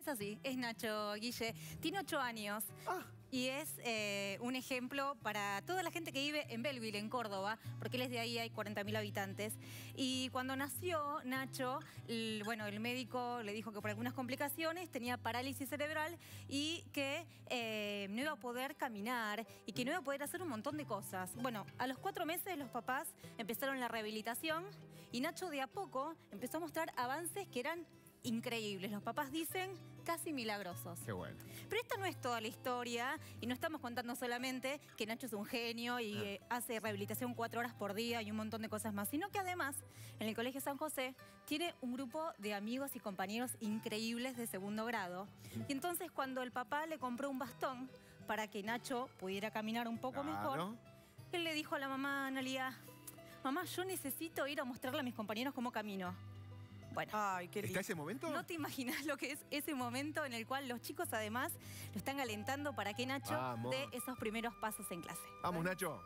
Es así, es Nacho, Guille. Tiene 8 años. Y es un ejemplo para toda la gente que vive en Belleville, en Córdoba, porque él es de ahí, hay 40.000 habitantes. Y cuando nació Nacho, el médico le dijo que por algunas complicaciones tenía parálisis cerebral y que no iba a poder caminar y que no iba a poder hacer un montón de cosas. Bueno, a los 4 meses los papás empezaron la rehabilitación y Nacho de a poco empezó a mostrar avances que eran increíbles. Los papás dicen casi milagrosos. Qué bueno. Pero esta no es toda la historia y no estamos contando solamente que Nacho es un genio y hace rehabilitación 4 horas por día y un montón de cosas más, sino que además en el Colegio San José tiene un grupo de amigos y compañeros increíbles de segundo grado. Y entonces cuando el papá le compró un bastón para que Nacho pudiera caminar un poco mejor, él le dijo a la mamá Analia: mamá, yo necesito ir a mostrarle a mis compañeros cómo camino. Bueno, ¿está ese momento? No te imaginas lo que es ese momento en el cual los chicos además lo están alentando para que Nacho dé esos primeros pasos en clase. Vamos, Nacho.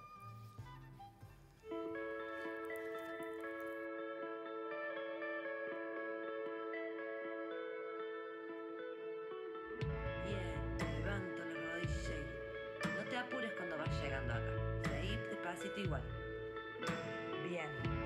Bien, levanto la rodilla y no te apures cuando vas llegando acá. Seguí despacito igual. Bien.